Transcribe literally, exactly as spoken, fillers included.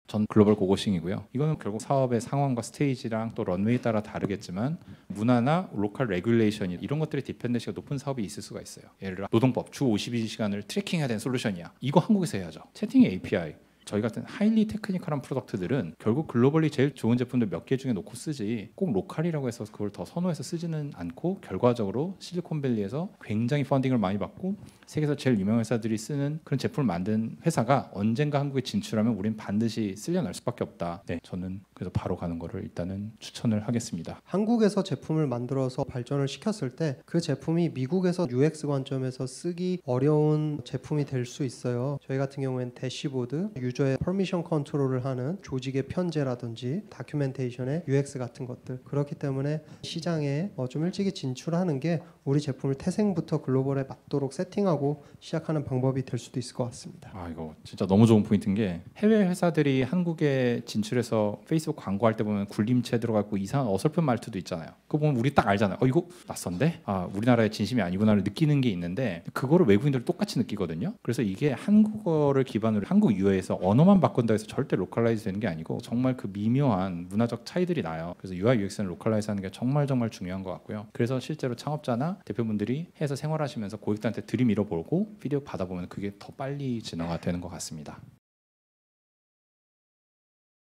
전 글로벌 고고싱이고요. 이거는 결국 사업의 상황과 스테이지랑 또 런웨이에 따라 다르겠지만 문화나 로컬 레귤레이션 이런 것들이 디펜던시가 높은 사업이 있을 수가 있어요. 예를 들어 노동법 주 오십이 시간을 트래킹해야 되는 솔루션이야. 이거 한국에서 해야죠. 채팅의 에이피아이. 저희 같은 하일리 테크니컬한 프로덕트들은 결국 글로벌리 제일 좋은 제품들 몇 개 중에 놓고 쓰지 꼭 로컬이라고 해서 그걸 더 선호해서 쓰지는 않고 결과적으로 실리콘밸리에서 굉장히 펀딩을 많이 받고 세계에서 제일 유명한 회사들이 쓰는 그런 제품을 만든 회사가 언젠가 한국에 진출하면 우린 반드시 쓸려날 수밖에 없다. 네, 저는 그래서 바로 가는 거를 일단은 추천을 하겠습니다. 한국에서 제품을 만들어서 발전을 시켰을 때 그 제품이 미국에서 유엑스 관점에서 쓰기 어려운 제품이 될 수 있어요. 저희 같은 경우에는 대시보드, 유저의 퍼미션 컨트롤을 하는 조직의 편제라든지 다큐멘테이션의 유엑스 같은 것들, 그렇기 때문에 시장에 좀 일찍이 진출하는 게 우리 제품을 태생부터 글로벌에 맞도록 세팅하고 시작하는 방법이 될 수도 있을 것 같습니다. 아, 이거 진짜 너무 좋은 포인트인 게 해외 회사들이 한국에 진출해서 페이스북 광고할 때 보면 굴림체 들어가고 이상한 어설픈 말투도 있잖아요. 그거 보면 우리 딱 알잖아요. 어, 이거 낯선데? 아, 우리나라의 진심이 아니구나를 느끼는 게 있는데 그거를 외국인들도 똑같이 느끼거든요. 그래서 이게 한국어를 기반으로 한국 유아에서 언어만 바꾼다 해서 절대 로컬라이즈 되는 게 아니고 정말 그 미묘한 문화적 차이들이 나요. 그래서 유아이 유엑스는 로컬라이즈 하는 게 정말 정말 중요한 것 같고요. 그래서 실제로 창업자나 대표분들이 해서 생활하시면서 고객들한테 들이밀어보고 피드백 받아보면 그게 더 빨리 진화가 되는 것 같습니다.